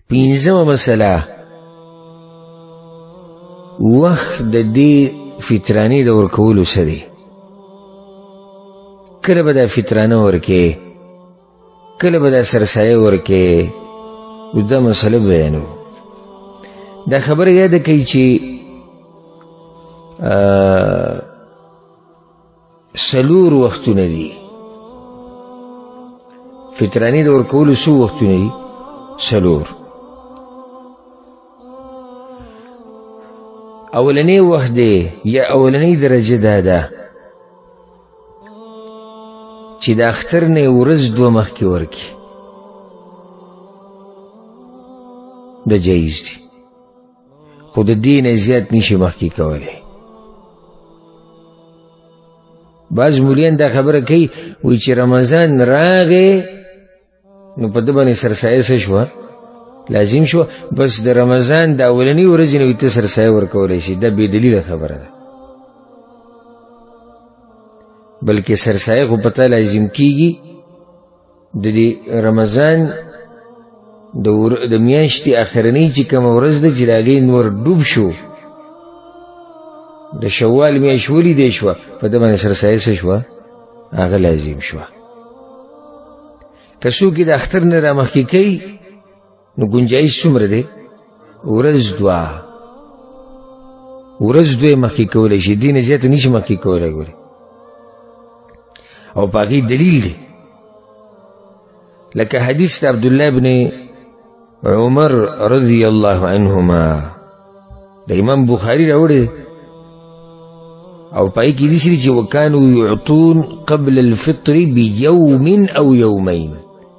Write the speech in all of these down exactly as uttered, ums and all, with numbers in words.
پینځمه مسله وخت د دې فطراني د ورکولو څه دی. کله به دا فطرانه ورکې، کله به دا سرسایه ورکې، دا مسله بیانو. دا خبره یاده کوي چې سلور وختونه دي. فطراني د ورکولو څو وختونه دي؟ سلور. اولنی وخت دی یا اولنی درجه دا ده چې د اختر نه ورځ دوه مخکې ورکړي، دا جایز دی، خو د دې نه زیات نشي مخکې کولی. بعض مولیان دا خبره کوي، وایي چې رمضان راغی نو په ده باندې سرسایه څه شوه؟ لازم شو. بس د رمضان د اولنی ورځې نه ته سرسایه ورکولی شي، دا بې دلیله خبره ده. بلکې سرسایه خو پته لازم کیږي د دې رمضان د میاشتې اخرنۍ چې کومه ورځ ده چې د هغې نور ډوب شو، د شوال میاشت ولیدی شوه، په ده باندې سرسایه څه شوه؟ هغه لازم شوه. که څوک یې د اختر نه رامخکې کوي نو گنجایش څومره دی؟ ورځ دوه. ورځ دوه یې مخکې کولی شي، دې نه زیاته نشي مخکې کولی. ګورې، او په هغې دلیل دی، لکه حدیث د عبدالله بن عمر رضی الله عنهما د امام بخاري راوړی او پای کې داسې دي چې وکانو یعطون قبل الفطر بیوم او یومین،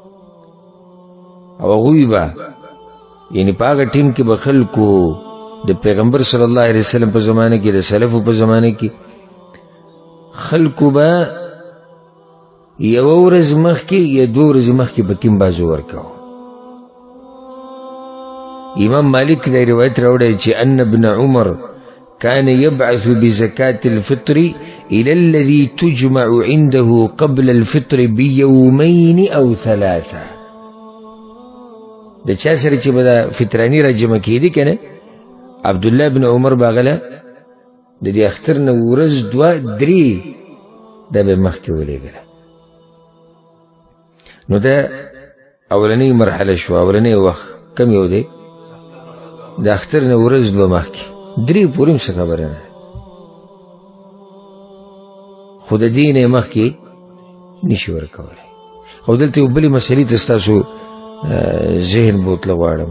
او هغوی به یعنې په هغه ټیم کې به خلکو د پیغمبر صلی الله علیه وسلم په زمانه کې، د سلفو په زمانه کې خلکو به یوه ورځ مخکې یا دوه ورځې مخکې به کیم بازو ورکاو. امام مالک دا روایت راوړی چې ان ابن عمر كان يبعث بزكاة الفطر إلى الذي تجمع عنده قبل الفطر بيومين أو ثلاثة. د چا سره چې به دا فطراني را جمع کېدي که نه، عبدالله بن عمر به هغه له د دې اختر نه ورځ دوه درې دا به مخکې ولېږله. نو دا اولنۍ مرحله شوه. اولنۍ وخت کم یو دی؟ د اختر نه ورځ دوه مخکې، درې پورې هم څه خبره نه، خو د دې نه مخکې نشي ورکولی. خو دلته یو بلې مسلې ته ستاسو ذهن بوتله غواړم،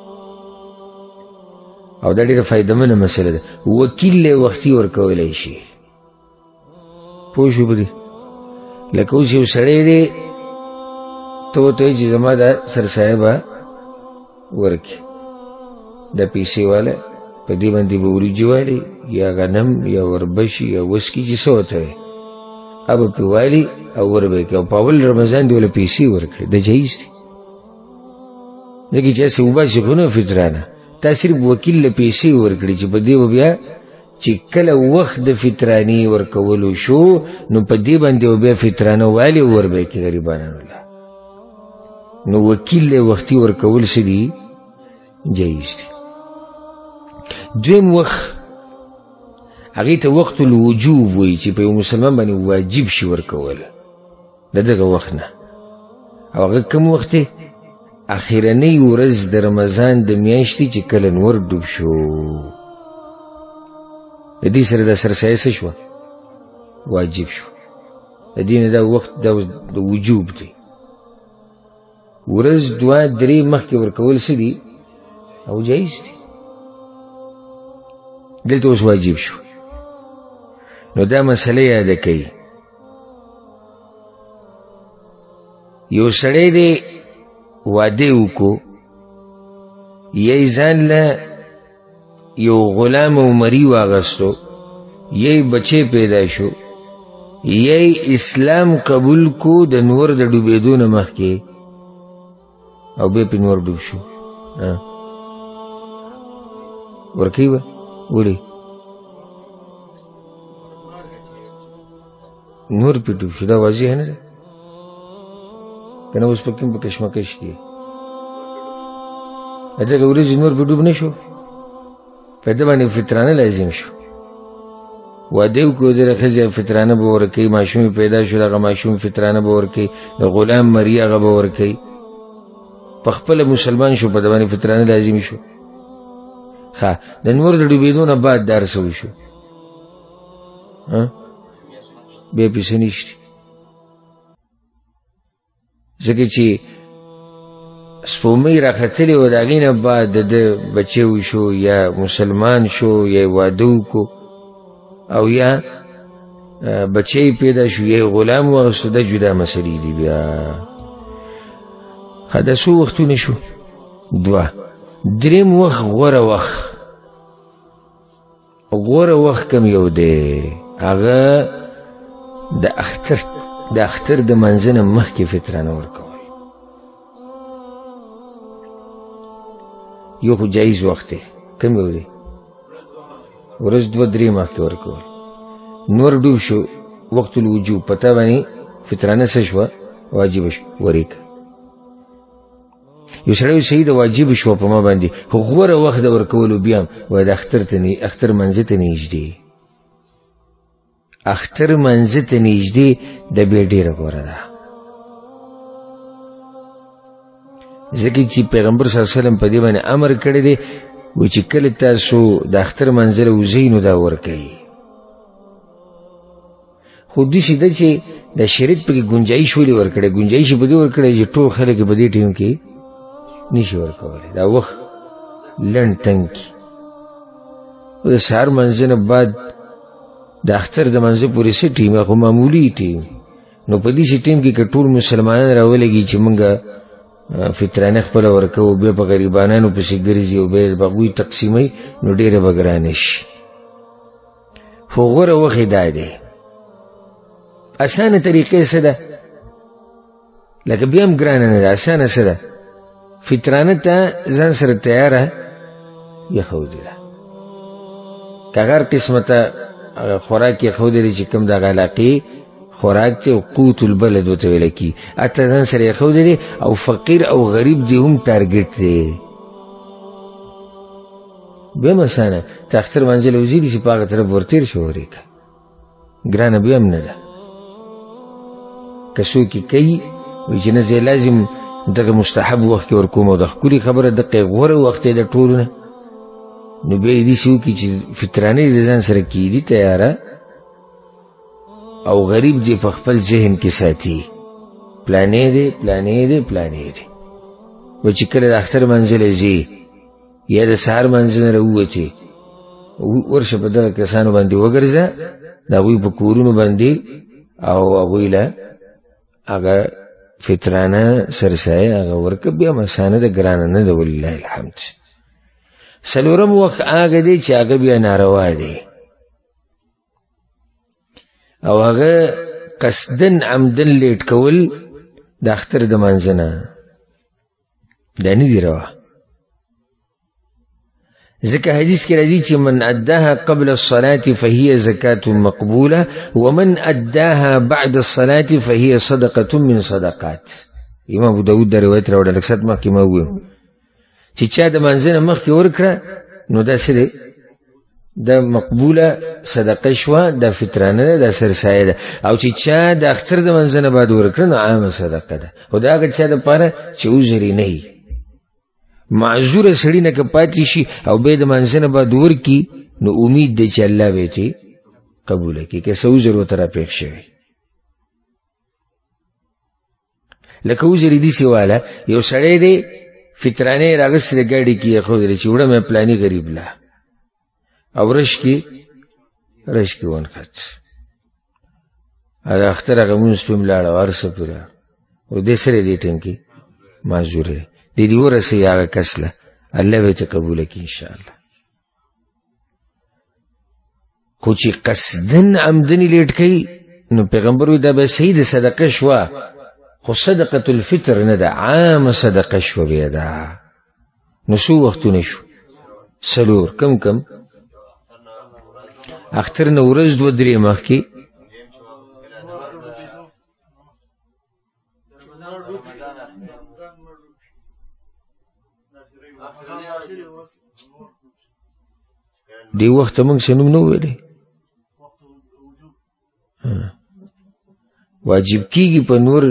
او دا ډېره فایدهمنه مسله ده. وکیل له وختي ورکولی شي، پوه شو په دې؟ لکه اوس یو سړی دی، ته ورته وایي چې زما دا سرسایه به ورکړي، دا پیسې والا په دې باندې به وریجې والي یا غنم یا وربشي یا وسکي چې څه ورته وایي، هغه به پرې والي او ور به یې کوي، او په اول رمضان دې ولې پیسې ورکړي، دا جایز دي. ځکه چې هسې وباسي خو نه فطرانه، تا صرف وکیل له پیسې ورکړي چې په دې به بیا چې کله وخت د فطراني ورکولو شو نو په دې باندې به بیا فطرانه والي ور به یې کوي غریبانو له. نو وکیل له وختي ورکول څه دي؟ جایز دي. دویم وخت هغې ته وقت الوجوب وایي چې په یو مسلمان باندې واجب شي ورکول د دغه وخت نه. او هغه کوم وخت دی؟ اخرنۍ ورځ د رمضان د میاشتې چې کله نور ډوب شو، د دې سره دا سرسایه څه شوه؟ واجب شو. د دې نه دا وخت د وجوب دی. ورځ دوه درې مخکې ورکول څه دي؟ او جایز دي. دلته اوس واجب شو. نو دا مسله یاده کوي، یو سړی دی واده وکړو، یی ځان له یو غلام او مري واغستو، یی بچی پیدا شو، یی اسلام قبول کو د نور د ډوبېدو نه مخکې، او بیا پې نور ډوب شو، ورکوي به؟ ولې؟ نور پې ډوب شو، دا واضح نه ده که نه؟ اوس په کوم په کشمکش کې دغه ورځې نور به ډوب نه شو، په ده باندې فطرانه لازم شو. واده وکړو دغه ښځې فطرانه به ورکوي، ماشوم پیدا شو هغه ماشوم فطرانه به ورکوي، د غلام مري هغه به ورکوي، په خپله مسلمان شو، په ده باندې فطرانه لازم شو. ښه د نور د ډوبېدو نه بعد دا هر څه وشو، بیا پیسې نشته. ځکه چې سپومۍ راختلې وه، د هغې نه بعد د ده بچی وشو، یا مسلمان شو، یا واده وکړو، او یا بچی پیدا شو، یا غلام واغستو، دا جدا مسلې دي. بیا ښه دا څو وختونه شو؟ دوه. دریم وخت غوره وخت، غوره وخت کم یو دی؟ هغه د اختر د اختر د منځه نه مخکې فطرانه ورکول. یو خو جایز وخت دی، کم یو دی؟ ورځ دوه درې مخکې ورکول. نور ډوب شو وقت الوجوب، په تا باندې فطرانه څه شوه؟ واجب شو، ورېږه. یو سړی صحیح د واجب شوه په ما باندې، خو غوره وخت د ورکولو بیا هم وایي د اختر ته اختر منځه ته نږدې، اختر منځه ته نږدې د بیا ډېره غوره ده. ځکه چې پیغمبر صلی الله علیه وسلم په دې باندې امر کړی دی، وایي چې کله تاسو د اختر منځه له وځئ نو دا ورکوئ. خو داسې ده چې د شریعت پکې ګنجایش ولې ورکړی؟ ګنجایش یې په دې ورکړی چې ټول خلک په دې ټیم کې نشي ورکولی، دا وخت لنډ تنګ کي. د سهار منځه نه بعد د اختر د منځه پورې څه ټیم؟ خو معمولي ټیم. نو په دې ټیم کې که ټول مسلمانان راولګي چې موږ فطرانه خپله ورکوو، بیا په غریبانانو پسې ګرځي او بیا به هغوی تقسیموي، نو ډېره به ګرانه شي. خو غوره وخت یې دا دی. اسانه طریقې څه ده؟ لکه بیا هم ګرانه نه ده، اسانه څه ده؟ فطرانه ته ځان سره تیاره یخودي ده، که هر قسمه ته خوراک یخودی دی چې کوم د علاقې خوراک ته قوت البلد ورته ویل کېږي، هلته ځان سره یخودی دی، او فقیر او غریب دی هم ټارګټ دی. بیا هم اسانه، ته اختر منځه له وځي دي چې په هغه طرف ورتېر شو ورېږه، ګرانه بیا هم نه ده. که څوک یې کوي وایي چې نه زه لازم دغه مستحب وخت کې ورکوم، او د ښکلي خبره دقه غوره وخت دی د ټولو نه، نو بیا یې داسې وکړي چې فطرانه یې د ځان سره کېږدي تیاره، او غریب دې په خپل ذهن کې ساتي پلانې دی پلانې دی پلانې دی. و چې کله د اختر منځه له ځې یا د سهار منځه نه راووتې، ورشه په دغه کسانو باندې وګرځه، د هغوی په کورونو باندې، او هغوی له هغه فطرانه سرسایه هغه ورکه، بیا هم اسانه ده، ګرانه نه ده، ولله الحمد. څلورم وخت هغه دی چې هغه بیا ناروا دی، او هغه قصدن عمدن لیټ کول د اختر د منځه نه، دا نه دي روا. ځکه حدیث کې راځي چې من اداها قبل الصلاة فهي زکاة مقبوله ومن اداها بعد الصلاة فهي صدقة من صدقات. امام ابو داود دا روایت راوړه، لږ ساعت مخکې ما وویل چې چا د منځه نه مخکې ورکړه نو دا څه دی؟ دا مقبوله صدقه شوه، دا فطرانه ده، دا سرسایه ده. او چې چا د اختر د منځه نه بعد ورکړه نو عامه صدقه ده. خو د هغه چا دپاره چې عذر یې نه وي، معذوره سړي نه که پاتې شي او بیا د منځه نه بعد ورکړي، نو امید دی چې الله به یې قبوله کړي، که څه عذر ورته راپېښ شوی. لکه عذر یې داسې واله، یو سړی دی فطرانه یې راغستې د ګاډي کې یې ښودلې چې وړه مې پلاني غریب له، او رش کې رش کې ونښت، د اختر هغه مونځ پې م لاړه، هر څه پې راغله، او دې سره دې ټیم کې معذور دی، دې دې ورسوي هغه کس له، الله به یې ته قبوله کړي انشاءالله. خو چې قصدن عمدن یې لیټ کوي، نو پیغمبر وایي دا به صحیح د صدقه شوه، خو صدقة الفطر نه ده، عامه صدقه شوه بیا ده. نو څو وختونه شو؟ څلور. کم کم؟ اختر نه ورځ دوه درې مخکې، دی وخت موږ څه نوم نه ویلی واجب کیږي په نور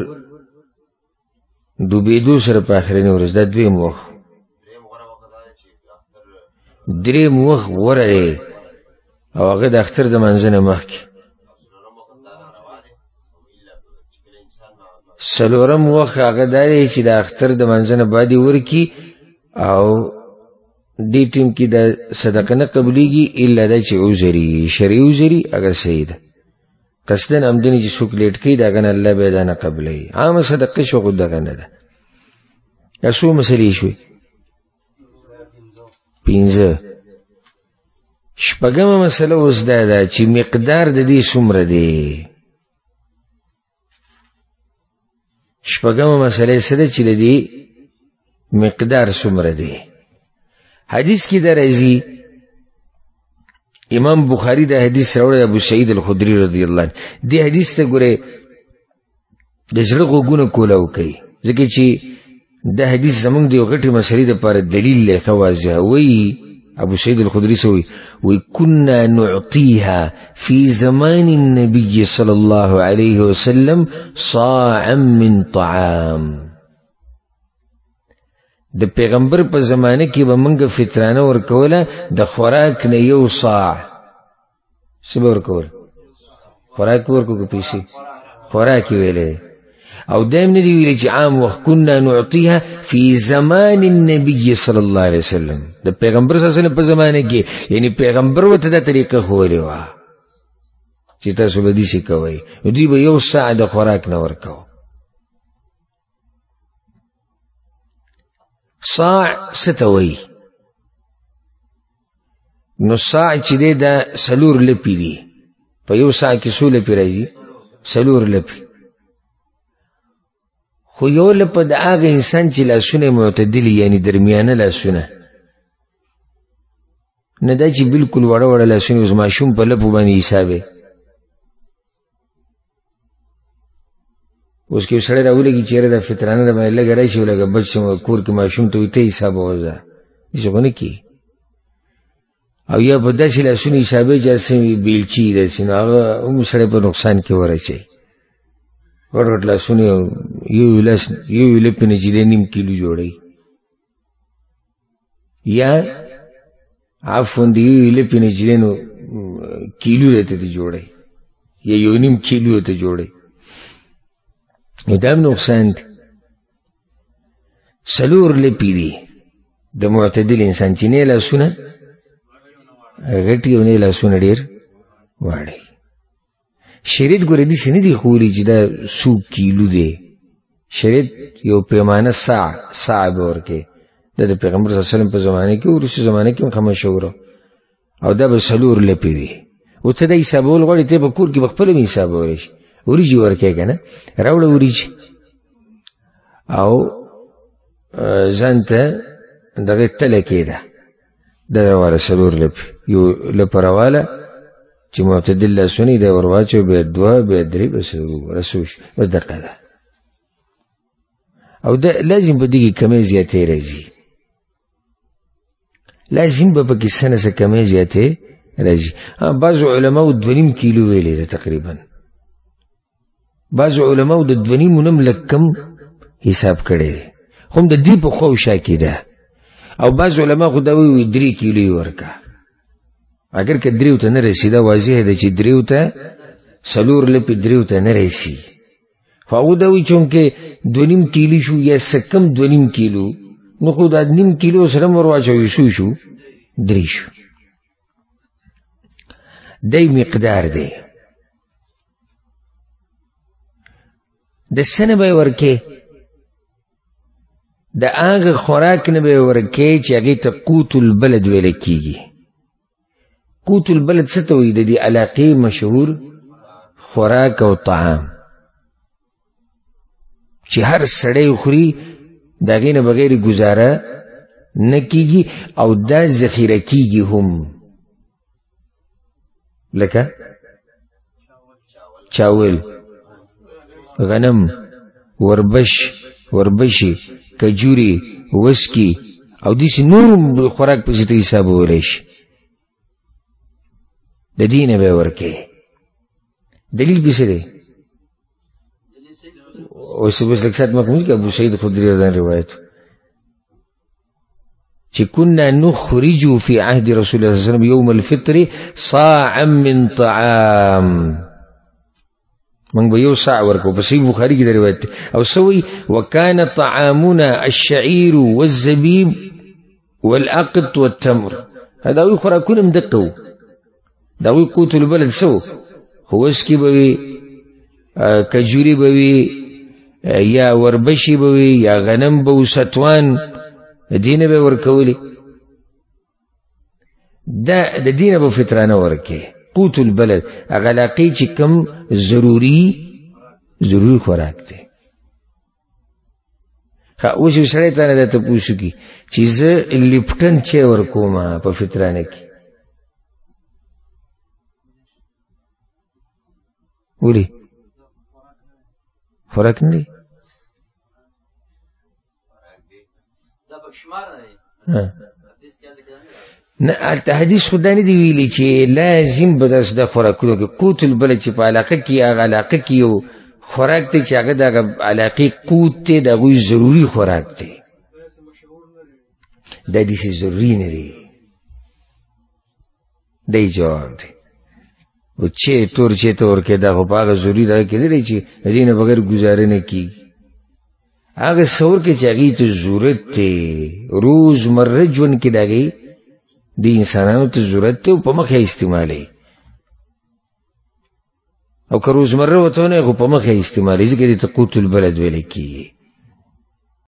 ډوبېدو سره په آخرنۍ ورځ دا دویم وخت دریم وخت غوره دی او هغه د اختر د منځه نه مخکې څلورم وخت هغه دا دی چې د اختر د منځه نه بعد یې ورکي او دې ټیم کې د صدقه نه قبلیږي الا دا چې عذري شرعي عذري اگر صحیح ده قصدن امدنی چې څوک لیټ کوي د هغه نه الله به دا نه قبلوي عامه صدقه شو خو دغه نه ده دا څو مسلې شوې پنځه شپږمه مسله اوس دا ده چې مقدار د دې څومره دی شپږمه مسله څه ده چې د دې مقدار څومره دی حدیث کې دا راځي امام بخاری دا حدیث راوړی ابو سعید الخدری رضی الله عنه دې حدیث ته ګوره د زړه غوږونه کولاو کوي ځکه چې دا حدیث زمونږ د یو غټې مسلې دپاره دلیل دی ښه واضح وایي ابو سعید الخدری څه وایي وایي كنا نعطيها في زمان النبي صلى الله عليه وسلم صاعا من طعام د پیغمبر په زمانه کې به موږ فطرانه ورکوله د خوراک نه یو صاع څه به ورکول خوراک ورکو که پیسې خوراک ویلی او دایم نه دی ویلی چې عام وخت كنا نعطيها في زمان النبي صلى الله عليه وسلم د پیغمبر صلی الله علیه وسلم په زمانه کې یعنی پیغمبر ورته دا طریقه ښوولې وه چې تاسو به داسې کوئ دوی به یو صاع د خوراک نه ورکو صاع ستوي نو صاع چې دی دا سلور لپی دی په یو صاع کې څو لپی راځي سلور لپی خو یو لپه د هغه انسان چې لاسونه معتدلي یعنی درمیانه لاسونه نه دا چې بلکل وړه وړه لاسونه اوس ماشوم په لپو باندې حساب اوس کې سړی راولېږي چېرې د فطرانه د باندې لږه راشي لږه بچ شم کور کې ماشوم ته وایي ته حساب ووځه داسې خو نه کېږي او یا په داسې لاسونه حسابوي چې هسې بیلچي داسې نو هغه هم سړی په نقصان کې ورچوي غټ غټ لاسونه یو لاس یو لپې نه چې دی نیم کیلو جوړوي یا عفوا د یو لپې نه چې دی نو کیلو دی ته دی جوړوي یا یو نیم کیلو ته جوړوي نو دا هم نقصان دی سلور لپې دي د معتدل انسان چې نه لاسونه غټي او نه لاسونه ډېر واړی شریعت ګوره داسې نه دي ښوولي چې دا څو کیلو دی شریعت یو پیمانه ساع ساع به ورکوي دا د پیغمبر صلی الله علیه وسلم په زمانه کې وروستي زمانه کې هم ښه مشهوره او دا به څلور لپې وي او ته دا حسابول غواړې ته به کور کې به خپله هم حسابولی شي وریجې ورکوې که نه راوړه وریجې او ځان ته دغې تله کېده دا راواله څلور لپې یو لپه راواله چې معتدل لاسونه دا ورواچو بیا دوه بیا درې بس رسوش بس دقه ده او دا لازم به دغې کمې زیاتې راځي لازم به پکې څه نه څه کمې زیاتې راځي بعضو علماو دوه نیم کیلو ویلې ده تقریبا بعضو علماو د دوه نیمو نه هم لږ کم حساب کړی دی خو هم د دې په خوا او شا کې ده او بعض علما خو دا وایي درې کیلو یې ورکړه اگر که دریو ته نه رسي دا واضح ده چې دریو ته څلور لپې دریو ته نه رسي خو هغه دا وایي چونکې دوه نیم کیلو شو یا څه کم دوه نیم کیلو نو خو دا نیم کیلو سره هم ور واچوي څو شو درې شو دی مقدار دی د څه نه به یې ورکې د هغه خوراک نه به یې ورکې چې هغې ته قوت البلد ویلی کېږي قوت البلد څه ته وایي د دې علاقې مشهور خوراک او طعام چې هر سړی خوري د هغې نه بغیر ګزاره نه کېږي او دا ذخیره کېږي هم لکه چاول غنم وربش وربشي کجوري وسکی او داسې نور خوراک پسې ته حسابولی شي د دې نه به یې ورکوې دلیل پسې دی اوس بس لږ ساعت مخکې که ابو سعید خدري رضی روایت چې كنا نخرج في عهد رسول الله صلى الله عليه وسلم يوم الفطر صاعا من طعام من به یو صاع ورکو په صحیح بخاري کې د روایت او سوي وكان طعامنا الشعير والزبيب والأقط والتمر هذا وي خوراکونه مدقو دا وي قوت البلد سو خوسکی بوي کجوري بوي یا وربشي بوي یا غنم بو ستوان دینه به ورکولی دا د دینه به فطرانه ورکه قوت البلد اغلاقی چې کم ضروری ضروری خوراک دی خا اوس یو سړی ته نه ته پوښتنه کی چې زه لیپټن چې ورکوم په فطرانه کې ولی خوراک نه دی نه حدیث خدا نه دی ویلي چې لازم به داس د خوراکونو کې قوت البلد چې په علاقه کې هغه علاقه کې یو خوراک دی چې هغه د علاقې قوت دی د غوي ضروری خوراک دی د دې ضروری نه دی دی جواب دی او چې تور چې تور کې دا په هغه ضروری دا کې دی چې دینه بغیر گزاره نه کی هغه څور کې چې هغه ته ضرورت دی روزمره ژوند کې دغه د انسانانو ته ضرورت ته په مخه استعمالي او که روزمره وته نه په مخه استعمالي ځکه د قوت البلد ویل کی